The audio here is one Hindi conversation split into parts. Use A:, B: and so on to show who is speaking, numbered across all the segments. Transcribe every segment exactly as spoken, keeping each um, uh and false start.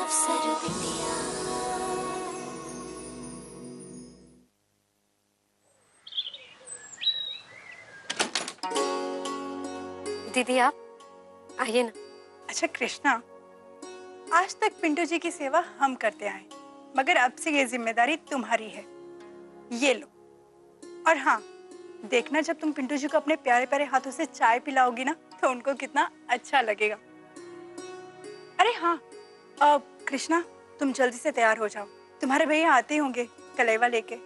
A: दीदी आप आइए ना।
B: अच्छा कृष्णा, आज तक पिंटू जी की सेवा हम करते आए, मगर अब से ये जिम्मेदारी तुम्हारी है। ये लो। और हाँ, देखना जब तुम पिंटू जी को अपने प्यारे प्यारे हाथों से चाय पिलाओगी ना, तो उनको कितना अच्छा लगेगा। अरे हाँ, अब कृष्णा तुम जल्दी से तैयार हो जाओ, तुम्हारे भैया आते ही होंगे कलेवा लेके।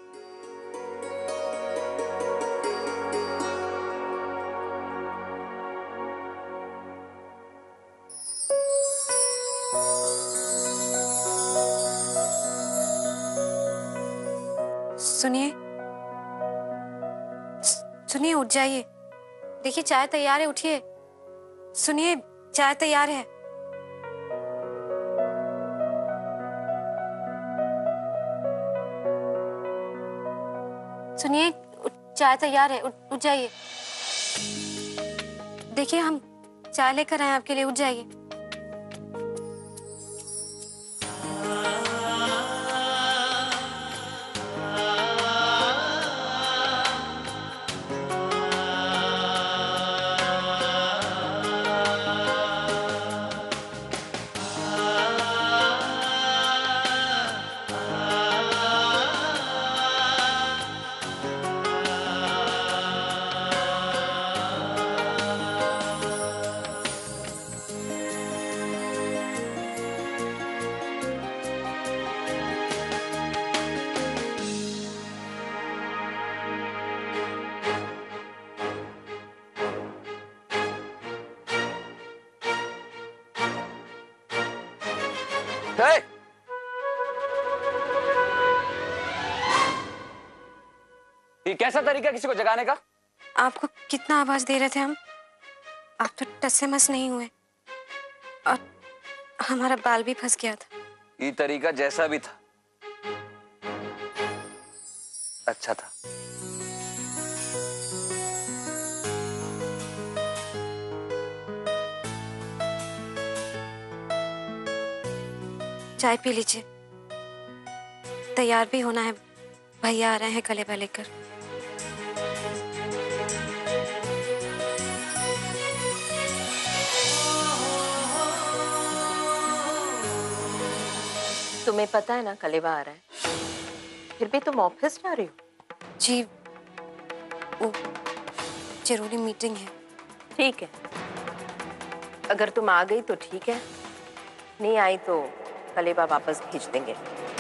A: सुनिए सुनिए, उठ जाइए। देखिए चाय तैयार है, उठिए। सुनिए चाय तैयार है। सुनिए चाय तैयार है, उठ जाइए। देखिए हम चाय लेकर आए आपके लिए, उठ जाइए।
C: ये कैसा तरीका किसी को जगाने का?
A: आपको कितना आवाज दे रहे थे हम, आप तो टस से मस नहीं हुए और हमारा बाल भी फंस गया था।
C: ये तरीका जैसा भी था अच्छा था।
A: चाय पी लीजिए, तैयार भी होना है, भैया आ रहे हैं कलेवा लेकर।
D: तुम्हें पता है ना कलेवा आ रहा है, फिर भी तुम ऑफिस जा रही हो?
A: जी वो जरूरी मीटिंग है।
D: ठीक है, अगर तुम आ गई तो ठीक है, नहीं आई तो कलेवा वापस भेज देंगे।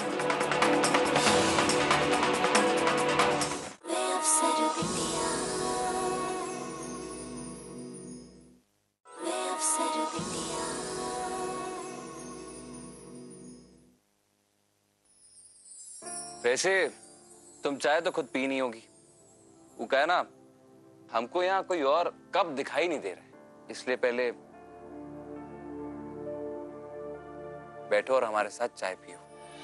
C: वैसे तुम चाय तो खुद पी नहीं होगी, वो कहे ना हमको यहाँ कोई और कब दिखाई नहीं दे रहा है, इसलिए पहले बैठो और हमारे साथ चाय पियो।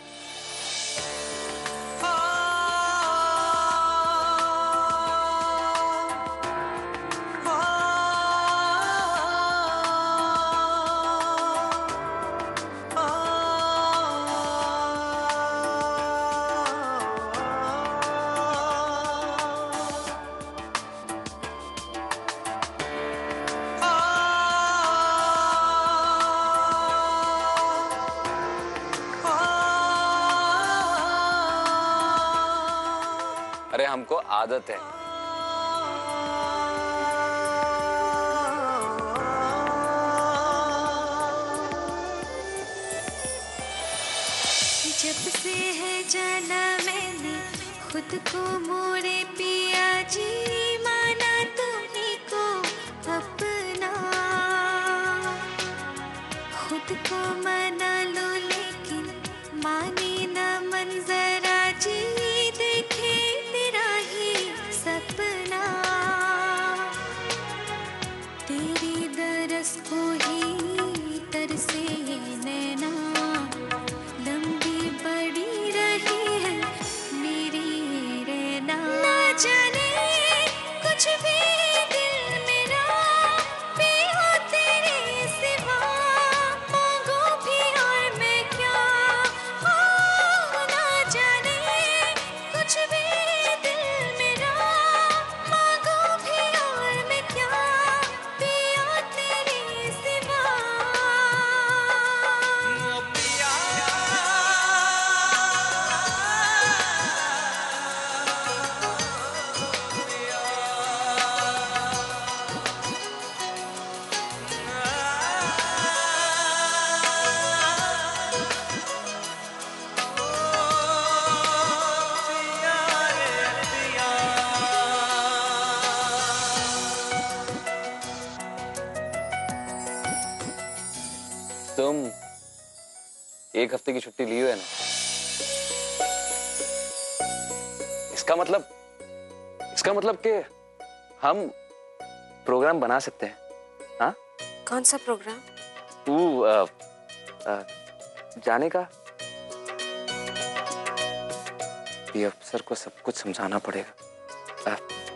C: अरे हमको आदत है।
E: जब से है जाना मैंने खुद को मोड़े पिया जी, माना तुम्हीं को अपना, खुद को मना लो लेकिन मानी न मंजरा जी, देखे तेरा ही सपना, तेरी दरस को ही तरसे नैना, लंबी बड़ी रही है मेरी रहना, ना जाने कुछ भी दिल मेरा पे हो तेरे सिवा, मांगो भी और
C: एक हफ्ते की छुट्टी ली हुई है ना। इसका मतलब इसका मतलब कि हम प्रोग्राम बना सकते हैं। हाँ,
A: कौन सा प्रोग्राम?
C: तू आ, आ, जाने का। ये अफसर को सब कुछ समझाना पड़ेगा। आ,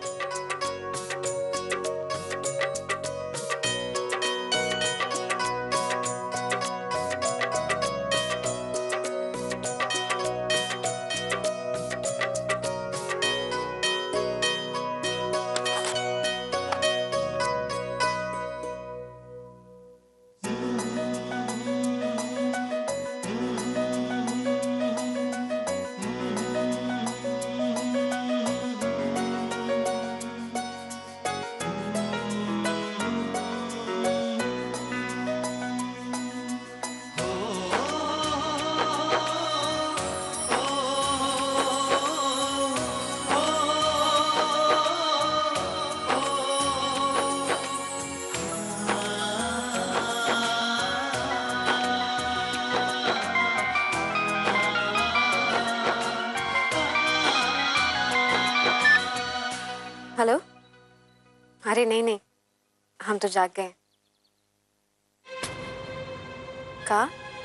A: हेलो। अरे नहीं नहीं, हम तो जाग गए। का?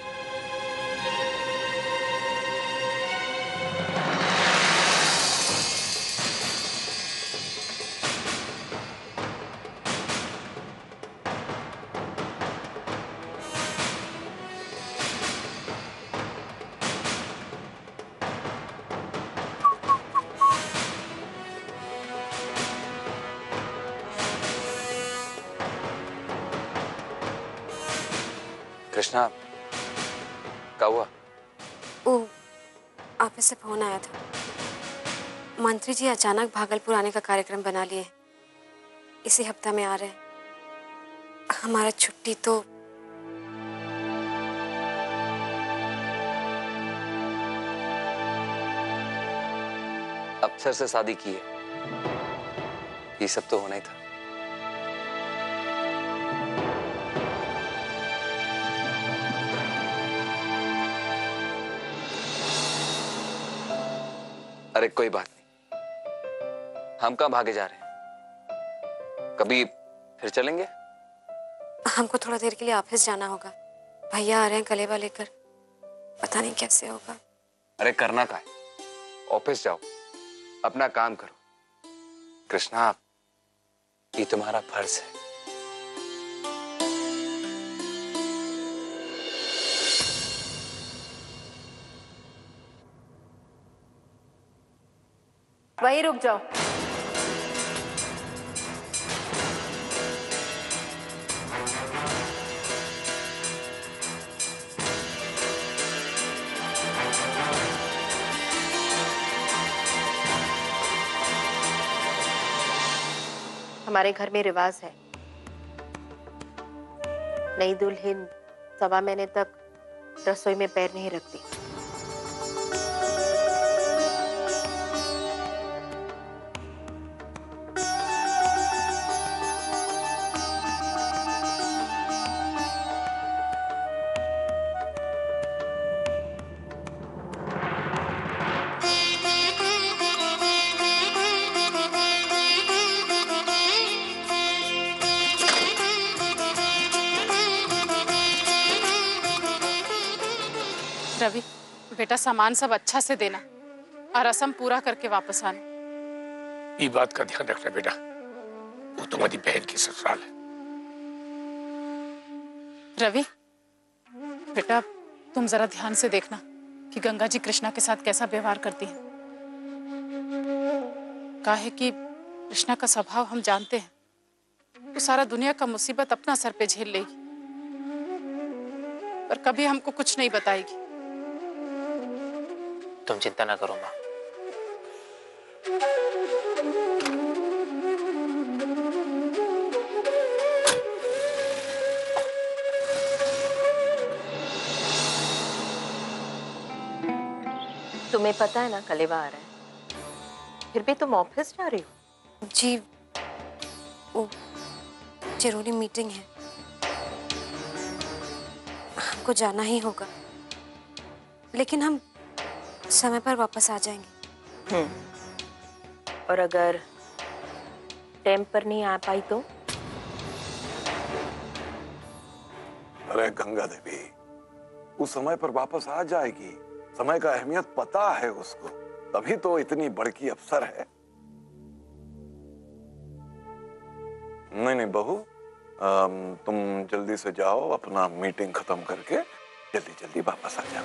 C: कृष्णा, क्या हुआ?
A: ओ, ऑफिस से फोन आया था। मंत्री जी अचानक भागलपुर आने का कार्यक्रम बना लिए। इसी हफ्ता में आ रहे हैं। हमारा छुट्टी तो
C: अफसर से शादी की है, ये सब तो होना ही था। अरे कोई बात नहीं, हम कहाँ भागे जा रहे हैं, कभी फिर चलेंगे।
A: हमको थोड़ा देर के लिए ऑफिस जाना होगा। भैया आ रहे हैं कलेवा लेकर, पता नहीं कैसे होगा।
C: अरे करना क्या है, ऑफिस जाओ, अपना काम करो। कृष्णा, ये तुम्हारा फर्ज है।
D: वहीं रुक जाओ। हमारे घर में रिवाज है, नई दुल्हन सवा महीने तक रसोई में पैर नहीं रखती।
F: रवि, बेटा सामान सब अच्छा से देना और रस्म पूरा करके वापस आना।
G: ये बात का ध्यान रखना बेटा, वो तुम्हारी बहन की ससुराल है।
F: रवि बेटा, तुम जरा ध्यान से देखना कि गंगा जी कृष्णा के साथ कैसा व्यवहार करती हैं। काहे कि कृष्णा का स्वभाव हम जानते हैं, तो सारा दुनिया का मुसीबत अपना सर पे झेल लेगी, पर कभी हमको कुछ नहीं बताएगी।
H: तुम चिंता ना करो माँ।
D: तुम्हें पता है ना कलेवा आ रहा है, फिर भी तुम ऑफिस जा रही हो?
A: जी, वो जरूरी मीटिंग है, हमको जाना ही होगा। लेकिन हम समय पर वापस आ जाएंगे।
D: हम्म और अगर टाइम पर नहीं आ पाई तो?
H: अरे गंगा देवी, उस समय पर वापस आ जाएगी। समय का अहमियत पता है उसको, तभी तो इतनी बड़की अफसर है। नहीं नहीं बहू, तुम जल्दी से जाओ, अपना मीटिंग खत्म करके जल्दी जल्दी वापस आ जाओ।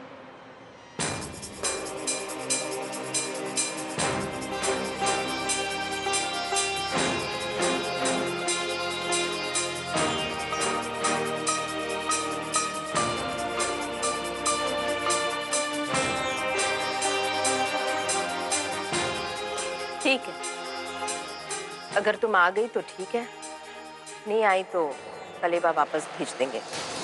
D: ठीक है, अगर तुम आ गई तो ठीक है, नहीं आई तो कलेबा वापस भेज देंगे।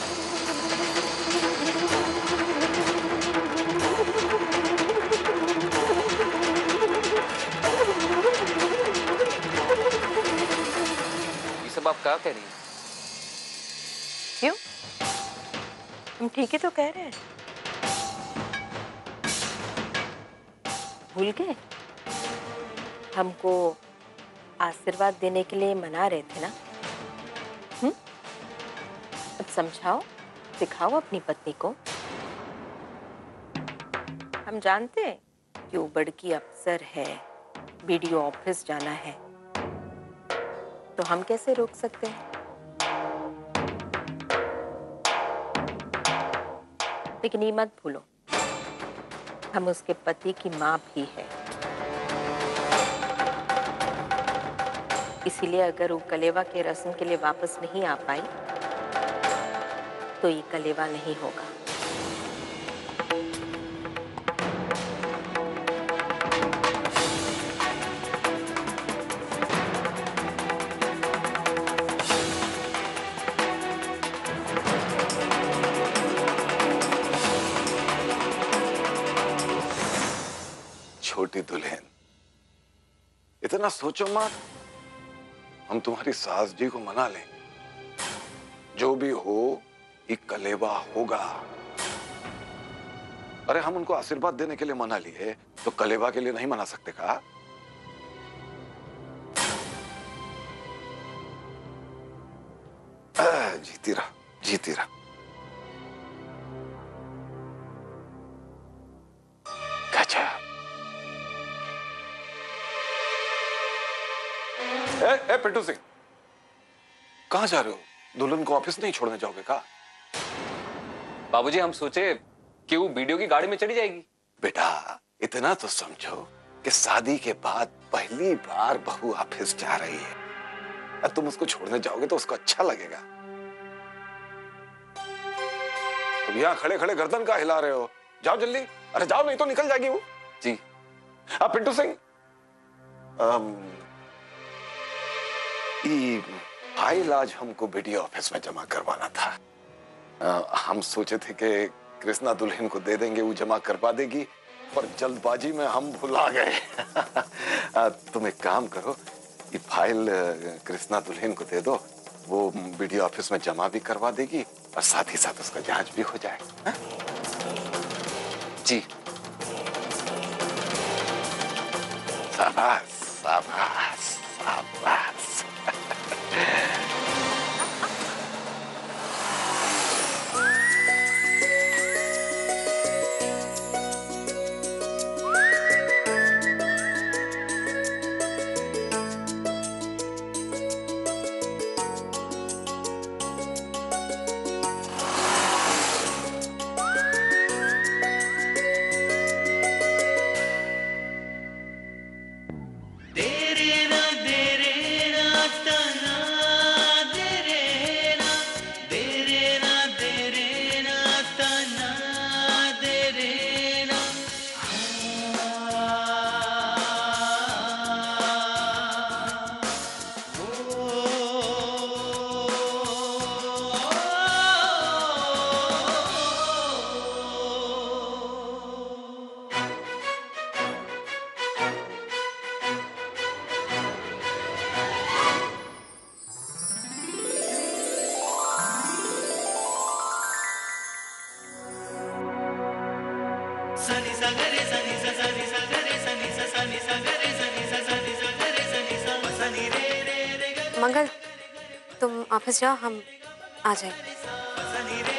C: ये सब आप क्या कह रही हैं?
D: क्यों? तुम ठीक ही तो कह रहे हैं। भूल गए? हमको आशीर्वाद देने के लिए मना रहे थे ना? हम्म? अब समझाओ, सिखाओ अपनी पत्नी को। हम जानते हैं कि वो बड़की अफसर है, बीडीओ ऑफिस जाना है, तो हम कैसे रोक सकते हैं? लेकिन ये मत भूलो, हम उसके पति की माँ भी है। इसीलिए अगर वो कलेवा के रस्म के लिए वापस नहीं आ पाई तो ये कलेवा नहीं होगा।
H: छोटी दुल्हन, इतना सोचो मत। हम तुम्हारी सास जी को मना लें, जो भी हो ये कलेवा होगा। अरे हम उनको आशीर्वाद देने के लिए मना लिए, तो कलेवा के लिए नहीं मना सकते का? जीती रहा, जीती रहा। गजब। ए, ए, पिंटू सिंह, कहां जा रहे हो? दुल्हन को ऑफिस नहीं छोड़ने जाओगे का?
C: बाबूजी, हम सोचे कि वो वीडियो की गाड़ी में चढ़ी जाएगी।
H: बेटा, इतना तो समझो कि शादी के बाद पहली बार बहू ऑफिस जा रही है। अब तुम उसको छोड़ने जाओगे तो उसको अच्छा लगेगा। तुम यहां खड़े खड़े गर्दन का हिला रहे हो? जाओ जल्दी, अरे जाओ, नहीं तो निकल जाएगी वो।
C: जी।
H: अब पिंटू सिंह, फाइल आज हमको बीडीओ ऑफिस में जमा करवाना था। आ, हम सोचे थे कि कृष्णा दुल्हन को दे देंगे, वो जमा करवा देगी, पर जल्दबाजी में हम भुला गए। तुम एक काम करो, ये फाइल कृष्णा दुल्हन को दे दो, वो बीडीओ ऑफिस में जमा भी करवा देगी और साथ ही साथ उसका जांच भी हो जाए। हा?
C: जी।
H: शाबाश, शाबाश, शाबाश।
I: तेरे
A: मंगल, तुम ऑफिस जाओ, हम आ जाएंगे।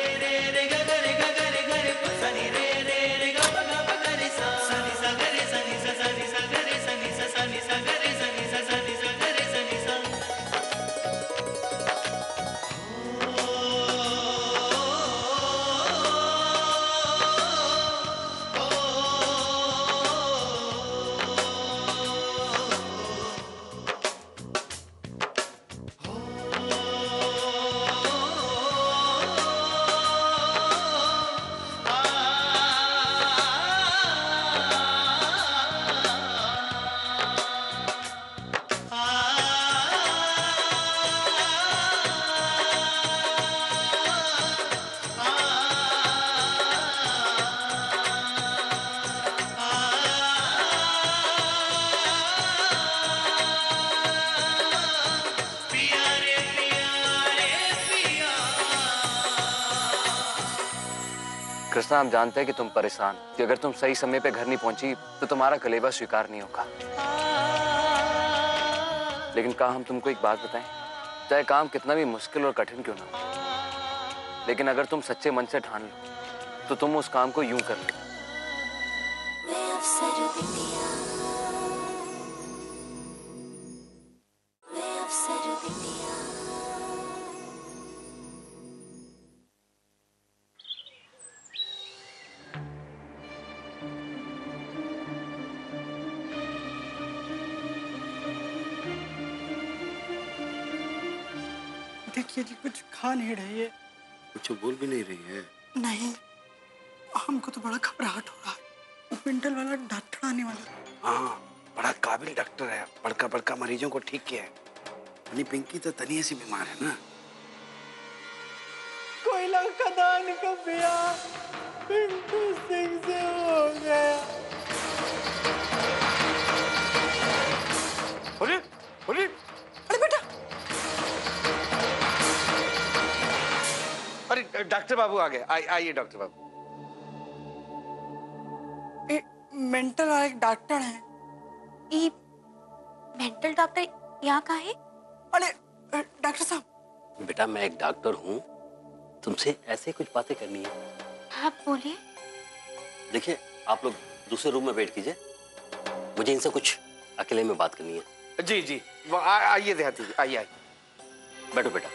C: कृष्णा, हम जानते हैं कि तुम परेशान, कि अगर तुम सही समय पे घर नहीं पहुंची तो तुम्हारा कलेवा स्वीकार नहीं होगा। लेकिन क्या हम तुमको एक बात बताएं, चाहे काम कितना भी मुश्किल और कठिन क्यों ना हो, लेकिन अगर तुम सच्चे मन से ठान लो तो तुम उस काम को यूं कर लो।
B: देखिए जी, कुछ खा नहीं रही है।
I: कुछ बोल भी नहीं रही है।
B: नहीं, हमको तो बड़ा घबराहट हो रहा है। मेंटल वाला डॉक्टर आने वाला।
I: हाँ, बड़ा काबिल डॉक्टर है, बड़का बड़का मरीजों को ठीक किया है। अपनी पिंकी तो तनी ऐसी बीमार है ना।
B: कोयला खदान का ब्याह पिंटू सिंह से हो गया।
I: अरे अरे
B: अरे बेटा,
I: अरे डॉक्टर बाबू आ गए। आइए आइए डॉक्टर बाबू।
B: ए, मेंटल वाला एक डॉक्टर है।
A: ये मेंटल डॉक्टर यहाँ कहाँ है?
B: अरे डॉक्टर साहब।
J: बेटा, मैं एक डॉक्टर हूँ, तुमसे ऐसे कुछ बातें करनी है।
A: आप बोलिए।
J: देखिए, आप लोग दूसरे रूम में बैठ कीजिए, मुझे इनसे कुछ अकेले में बात करनी है।
I: जी जी, आइए देहाती जी, आइए आइए।
J: बैठो बेटा।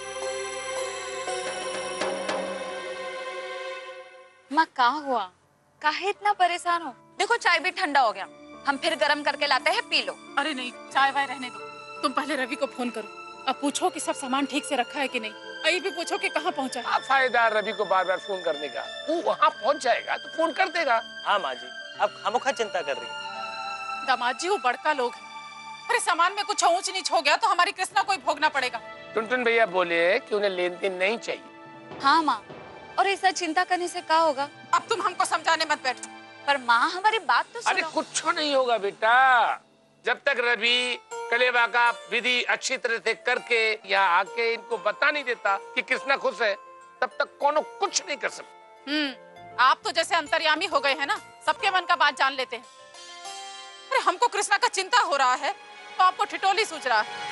K: माँ, कहाँ हुआ? काहे इतना परेशान हो? देखो, चाय भी ठंडा हो गया, हम फिर गरम करके लाते हैं, पी लो।
F: अरे नहीं, चाय वाय रहने दो। तुम पहले रवि को फोन करो, अब पूछो कि सब सामान ठीक से रखा है कि नहीं। अभी भी पूछो कि कहाँ पहुँचा है।
G: फायदा रवि को बार बार फोन करने का, वो वहाँ पहुँच जाएगा तो फोन कर देगा।
J: हाँ माँ जी, अब खामोखा चिंता कर रही है।
F: दामाद जी, वो बड़का लोग है। अरे सामान में कुछ ऊंच नीच हो गया तो हमारी कृष्णा को ही भोगना पड़ेगा।
G: टुनटुन भैया बोले कि उन्हें लेन देन नहीं चाहिए।
K: हाँ माँ, और ऐसा चिंता करने से क्या होगा?
F: अब तुम हमको समझाने मत बैठो।
K: पर माँ, हमारी बात तो सुनो।
G: अरे कुछ नहीं होगा बेटा, जब तक रवि कलेवा का विधि अच्छी तरह से करके यहाँ आके इनको बता नहीं देता कि कृष्णा खुश है, तब तक कोनो कुछ नहीं कर सकता।
F: हम्म, आप तो जैसे अंतर्यामी हो गए हैं ना, सबके मन का बात जान लेते हैं। अरे हमको कृष्णा का चिंता हो रहा है तो आपको ठिठोली सूझ रहा है।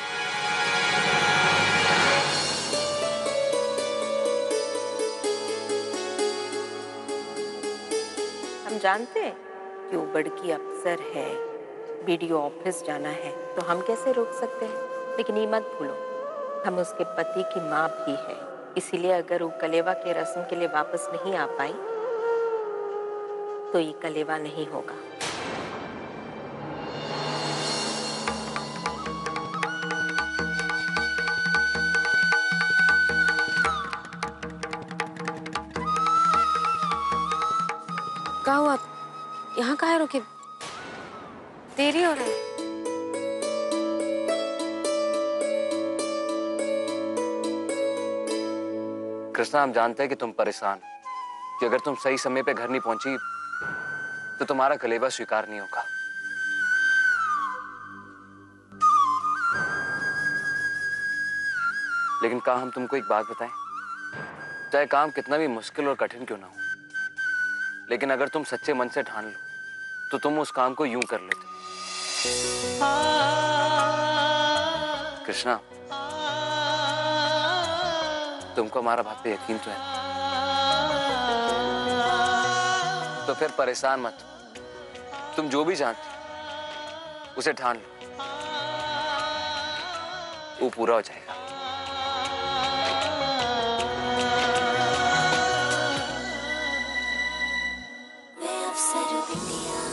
D: हम जानते हैं कि वो बड़की अफसर है, बीडीओ ऑफिस जाना है, तो हम कैसे रोक सकते हैं। लेकिन ये मत भूलो, हम उसके पति की माँ भी है, इसीलिए अगर वो कलेवा के रस्म के लिए वापस नहीं आ पाई तो ये कलेवा नहीं होगा।
A: क्या हुआ? यहाँ काहे रुके? देरी हो रहा है।
C: कृष्णा, हम जानते हैं कि तुम परेशान, कि अगर तुम सही समय पे घर नहीं पहुंची तो तुम्हारा कलेवा स्वीकार नहीं होगा। लेकिन क्या हम तुमको एक बात बताएं, चाहे काम कितना भी मुश्किल और कठिन क्यों ना हो, लेकिन अगर तुम सच्चे मन से ठान लो तो तुम उस काम को यूं कर लेते। कृष्णा, तुमको हमारा बात पे यकीन तो है? तो फिर परेशान मत हो। तुम जो भी जानते उसे ठान लो, वो पूरा हो जाएगा।
E: मैं अफसर बिटिया